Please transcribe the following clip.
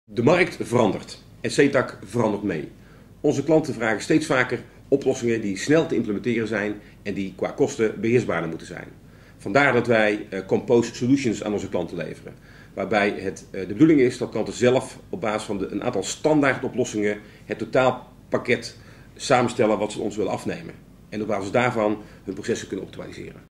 De markt verandert en CETAC verandert mee. Onze klanten vragen steeds vaker oplossingen die snel te implementeren zijn en die qua kosten beheersbaarder moeten zijn. Vandaar dat wij Compose Solutions aan onze klanten leveren. Waarbij het de bedoeling is dat klanten zelf op basis van een aantal standaard oplossingen het totaalpakket samenstellen wat ze ons willen afnemen. En op basis daarvan hun processen kunnen optimaliseren.